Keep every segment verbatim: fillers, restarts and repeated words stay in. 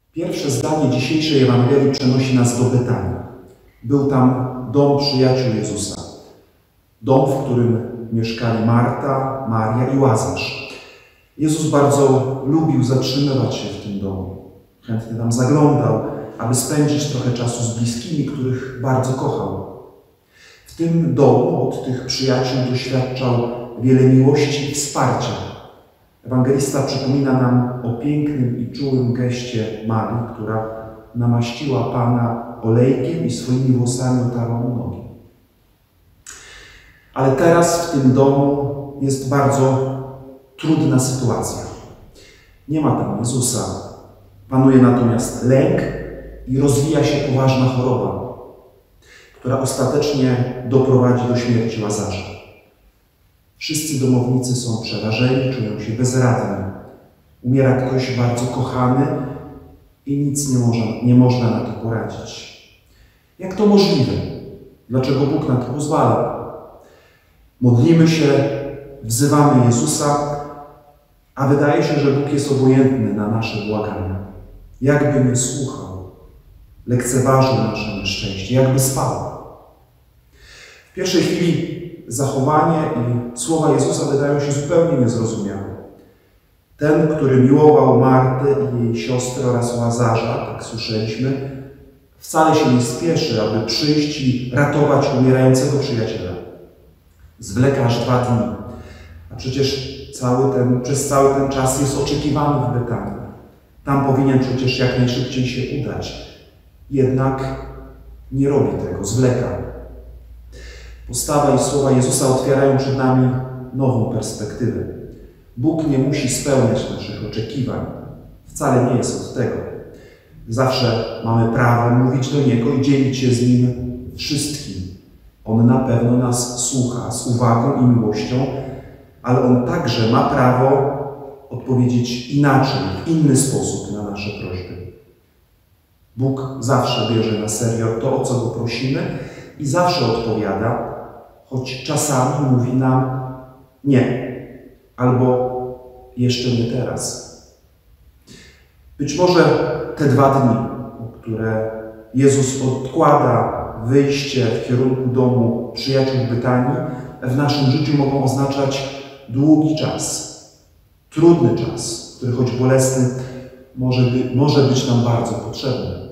Pierwsze zdanie dzisiejszej Ewangelii przenosi nas do Betanii. Był tam dom przyjaciół Jezusa. Dom, w którym mieszkali Marta, Maria i Łazarz. Jezus bardzo lubił zatrzymywać się w tym domu. Chętnie tam zaglądał, aby spędzić trochę czasu z bliskimi, których bardzo kochał. W tym domu od tych przyjaciół doświadczał wiele miłości i wsparcia. Ewangelista przypomina nam o pięknym i czułym geście Marii, która namaściła Pana olejkiem i swoimi włosami otarła mu nogi. Ale teraz w tym domu jest bardzo trudna sytuacja. Nie ma tam Jezusa. Panuje natomiast lęk i rozwija się poważna choroba, która ostatecznie doprowadzi do śmierci Łazarza. Wszyscy domownicy są przerażeni, czują się bezradni. Umiera ktoś bardzo kochany i nic nie można, nie można na to poradzić. Jak to możliwe? Dlaczego Bóg na to pozwala? Modlimy się, wzywamy Jezusa, a wydaje się, że Bóg jest obojętny na nasze błagania. Jakby nie słuchał, lekceważył nasze nieszczęście, jakby spał. W pierwszej chwili zachowanie i słowa Jezusa wydają się zupełnie niezrozumiałe. Ten, który miłował Martę i jej siostrę oraz Łazarza, tak słyszeliśmy, wcale się nie spieszy, aby przyjść i ratować umierającego przyjaciela. Zwleka aż dwa dni, a przecież cały ten, przez cały ten czas jest oczekiwany w Betanii. Tam powinien przecież jak najszybciej się udać. Jednak nie robi tego, zwleka. Postawa i słowa Jezusa otwierają przed nami nową perspektywę. Bóg nie musi spełniać naszych oczekiwań. Wcale nie jest od tego. Zawsze mamy prawo mówić do Niego i dzielić się z Nim wszystkim. On na pewno nas słucha z uwagą i miłością, ale On także ma prawo odpowiedzieć inaczej, w inny sposób na nasze prośby. Bóg zawsze bierze na serio to, o co Go prosimy i zawsze odpowiada, choć czasami mówi nam nie, albo jeszcze nie teraz. Być może te dwa dni, które Jezus odkłada wyjście w kierunku domu przyjaciół w Betanii, w naszym życiu mogą oznaczać długi czas, trudny czas, który choć bolesny może, by, może być nam bardzo potrzebny.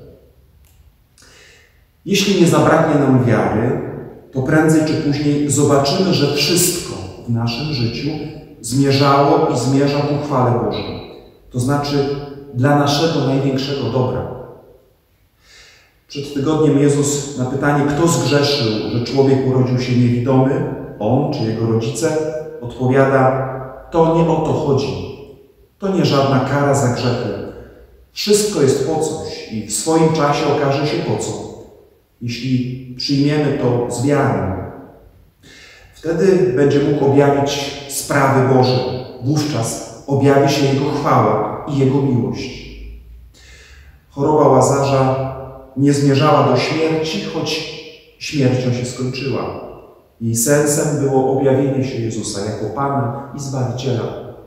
Jeśli nie zabraknie nam wiary, to prędzej czy później zobaczymy, że wszystko w naszym życiu zmierzało i zmierza ku chwale Bożej. To znaczy dla naszego największego dobra. Przed tygodniem Jezus na pytanie, kto zgrzeszył, że człowiek urodził się niewidomy, on czy jego rodzice, odpowiada, to nie o to chodzi. To nie żadna kara za grzechy. Wszystko jest po coś i w swoim czasie okaże się po co, jeśli przyjmiemy to z wiarą. Wtedy będzie mógł objawić sprawy Boże. Wówczas objawi się Jego chwała i Jego miłość. Choroba Łazarza nie zmierzała do śmierci, choć śmiercią się skończyła. Jej sensem było objawienie się Jezusa jako Pana i Zbawiciela.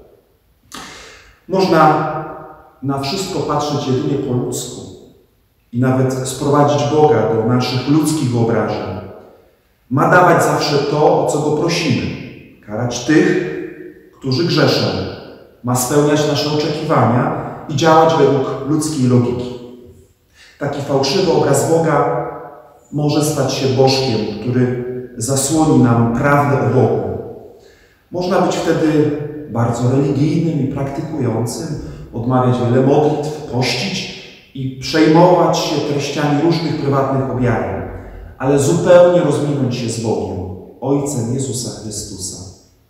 Można na wszystko patrzeć jedynie po ludzku i nawet sprowadzić Boga do naszych ludzkich wyobrażeń. Ma dawać zawsze to, o co Go prosimy. Karać tych, którzy grzeszą. Ma spełniać nasze oczekiwania i działać według ludzkiej logiki. Taki fałszywy obraz Boga może stać się bożkiem, który zasłoni nam prawdę o Bogu. Można być wtedy bardzo religijnym i praktykującym, odmawiać wiele modlitw, pościć i przejmować się treściami różnych prywatnych objawień, ale zupełnie rozminąć się z Bogiem, Ojcem Jezusa Chrystusa.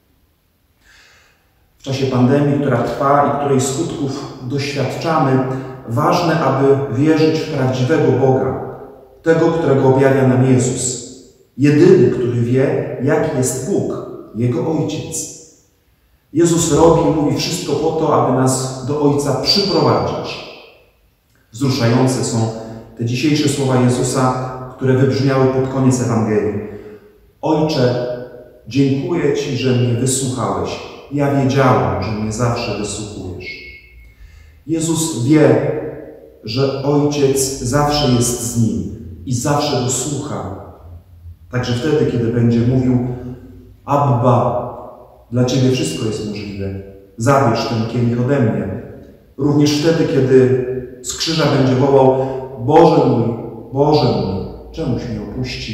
W czasie pandemii, która trwa i której skutków doświadczamy, ważne, aby wierzyć w prawdziwego Boga, tego, którego objawia nam Jezus. Jedyny, który wie, jaki jest Bóg, Jego Ojciec. Jezus robi i mówi wszystko po to, aby nas do Ojca przyprowadzić. Wzruszające są te dzisiejsze słowa Jezusa, które wybrzmiały pod koniec Ewangelii. Ojcze, dziękuję Ci, że mnie wysłuchałeś. Ja wiedziałem, że mnie zawsze wysłuchujesz. Jezus wie, że Ojciec zawsze jest z nim i zawsze go słucha. Także wtedy, kiedy będzie mówił: Abba, dla Ciebie wszystko jest możliwe, zabierz ten kielich ode mnie. Również wtedy, kiedy z krzyża będzie wołał: Boże mój, Boże mój, czemuś mnie opuścił?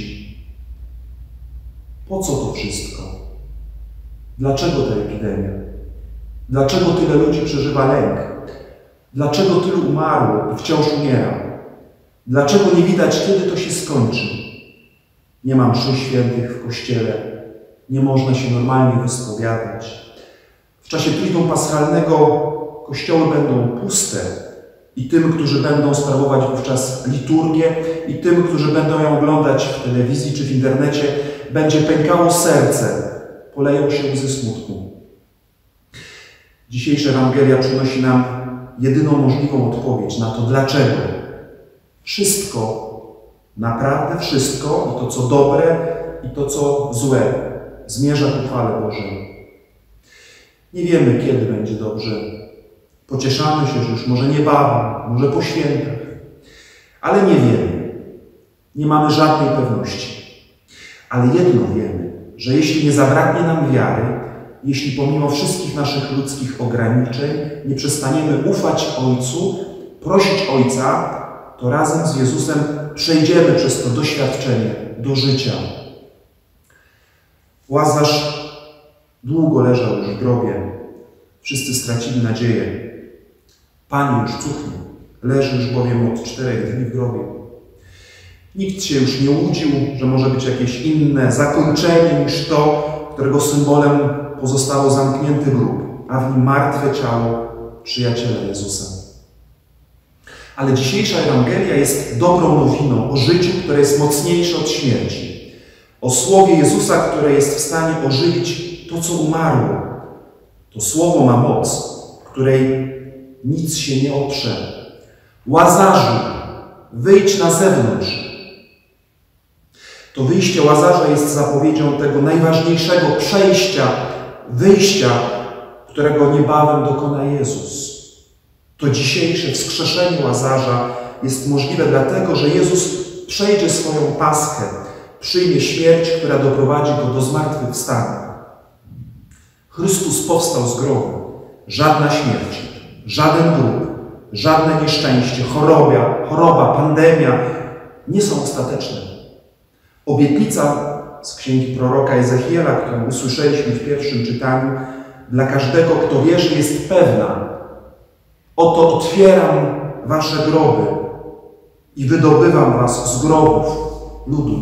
Po co to wszystko? Dlaczego ta epidemia? Dlaczego tyle ludzi przeżywa lęk? Dlaczego tylu umarło i wciąż umiera? Dlaczego nie widać, kiedy to się skończy? Nie ma mszy świętych w kościele, nie można się normalnie wyspowiadać. W czasie Triduum Paschalnego kościoły będą puste i tym, którzy będą sprawować wówczas liturgię, i tym, którzy będą ją oglądać w telewizji czy w internecie, będzie pękało serce, poleją się łzy smutku. Dzisiejsza Ewangelia przynosi nam jedyną możliwą odpowiedź na to, dlaczego. Wszystko, naprawdę wszystko, i to co dobre, i to co złe, zmierza ku chwale Bożej. Nie wiemy, kiedy będzie dobrze. Pocieszamy się, że już może niebawem, może po świętach. Ale nie wiemy. Nie mamy żadnej pewności. Ale jedno wiemy, że jeśli nie zabraknie nam wiary, jeśli pomimo wszystkich naszych ludzkich ograniczeń nie przestaniemy ufać Ojcu, prosić Ojca, to razem z Jezusem przejdziemy przez to doświadczenie do życia. Łazarz długo leżał już w grobie. Wszyscy stracili nadzieję. Pan już cuchnie. Leży już bowiem od czterech dni w grobie. Nikt się już nie łudził, że może być jakieś inne zakończenie niż to, którego symbolem pozostało zamknięty grób, a w nim martwe ciało przyjaciela Jezusa. Ale dzisiejsza Ewangelia jest dobrą nowiną o życiu, które jest mocniejsze od śmierci. O słowie Jezusa, które jest w stanie ożywić to, co umarło. To słowo ma moc, której nic się nie oprze. Łazarzu, wyjdź na zewnątrz. To wyjście Łazarza jest zapowiedzią tego najważniejszego przejścia, wyjścia, którego niebawem dokona Jezus. To dzisiejsze wskrzeszenie Łazarza jest możliwe dlatego, że Jezus przejdzie swoją Paschę, przyjmie śmierć, która doprowadzi go do zmartwychwstania. Chrystus powstał z grobu. Żadna śmierć, żaden grób, żadne nieszczęście, choroba, choroba, pandemia nie są ostateczne. Obietnica z księgi proroka Ezechiela, którą usłyszeliśmy w pierwszym czytaniu, dla każdego, kto wierzy, jest pewna. Oto otwieram wasze groby i wydobywam was z grobów ludu.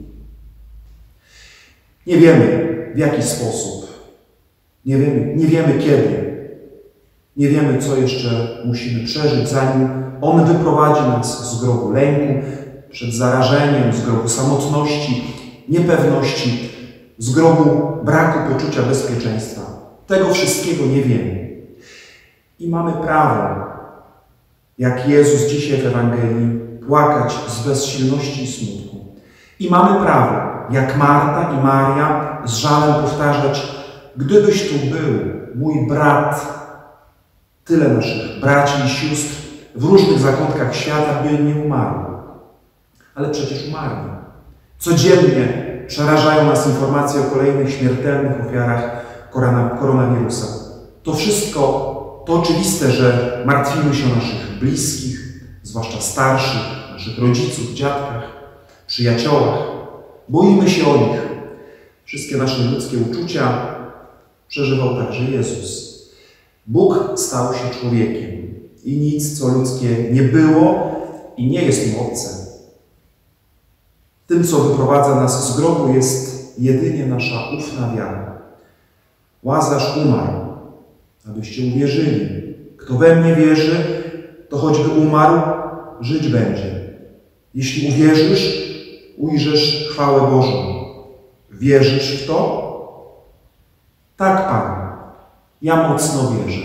Nie wiemy, w jaki sposób. Nie wiemy, nie wiemy kiedy. Nie wiemy, co jeszcze musimy przeżyć, zanim On wyprowadzi nas z grobu lęku, przed zarażeniem, z grobu samotności, niepewności, z grobu braku poczucia bezpieczeństwa. Tego wszystkiego nie wiemy. I mamy prawo, jak Jezus dzisiaj w Ewangelii, płakać z bezsilności i smutku. I mamy prawo, jak Marta i Maria, z żalem powtarzać: gdybyś tu był, mój brat. Tyle naszych braci i sióstr w różnych zakątkach świata by nie umarło. Ale przecież umarli. Codziennie przerażają nas informacje o kolejnych śmiertelnych ofiarach koronawirusa. To wszystko, to oczywiste, że martwimy się o naszych bliskich, zwłaszcza starszych, naszych rodziców, dziadkach, przyjaciołach. Boimy się o nich. Wszystkie nasze ludzkie uczucia przeżywał także Jezus. Bóg stał się człowiekiem i nic, co ludzkie, nie było i nie jest mu obce. Tym, co wyprowadza nas z grobu, jest jedynie nasza ufna wiara. Łazarz umarł, abyście uwierzyli. Kto we mnie wierzy, to choćby umarł, żyć będzie. Jeśli uwierzysz, ujrzysz chwałę Bożą. Wierzysz w to? Tak, Panie. Ja mocno wierzę.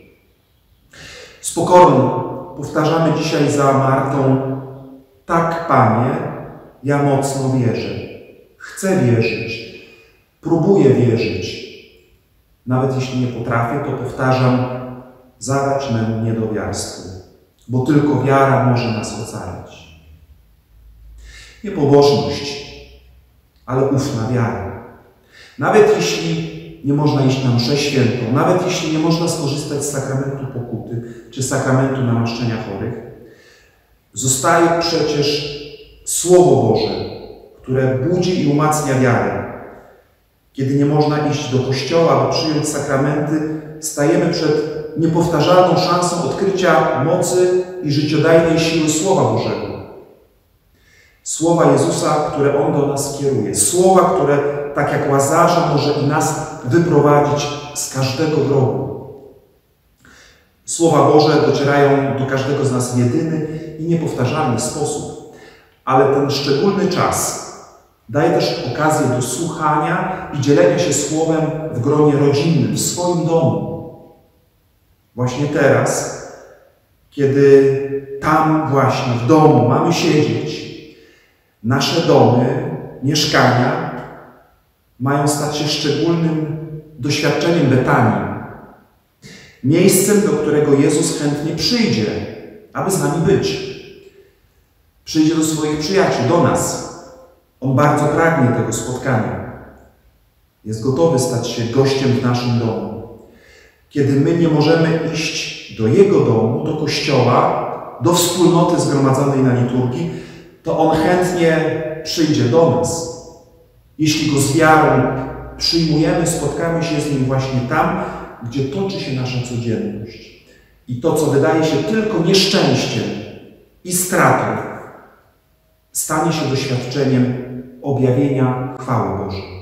Z pokorą powtarzamy dzisiaj za Martą: tak, Panie, ja mocno wierzę. Chcę wierzyć. Próbuję wierzyć. Nawet jeśli nie potrafię, to powtarzam: zabrać memu niedowiarstwu. bo tylko wiara może nas ocalić. Nie pobożność, ale ufna wiara. Nawet jeśli nie można iść na mszę świętą, nawet jeśli nie można skorzystać z sakramentu pokuty czy sakramentu namaszczenia chorych, zostaje przecież Słowo Boże, które budzi i umacnia wiarę. Kiedy nie można iść do kościoła, by przyjąć sakramenty, stajemy przed niepowtarzalną szansą odkrycia mocy i życiodajnej siły Słowa Bożego. Słowa Jezusa, które On do nas kieruje. Słowa, które tak jak Łazarza może i nas wyprowadzić z każdego grobu. Słowa Boże docierają do każdego z nas w jedyny i niepowtarzalny sposób, ale ten szczególny czas daje też okazję do słuchania i dzielenia się Słowem w gronie rodzinnym, w swoim domu. Właśnie teraz, kiedy tam właśnie w domu mamy siedzieć, nasze domy, mieszkania mają stać się szczególnym doświadczeniem Betanii. Miejscem, do którego Jezus chętnie przyjdzie, aby z nami być. Przyjdzie do swoich przyjaciół, do nas. On bardzo pragnie tego spotkania. Jest gotowy stać się gościem w naszym domu. Kiedy my nie możemy iść do Jego domu, do kościoła, do wspólnoty zgromadzonej na liturgii, to On chętnie przyjdzie do nas. Jeśli Go z wiarą przyjmujemy, spotkamy się z Nim właśnie tam, gdzie toczy się nasza codzienność. I to, co wydaje się tylko nieszczęściem i stratą, stanie się doświadczeniem objawienia chwały Bożej.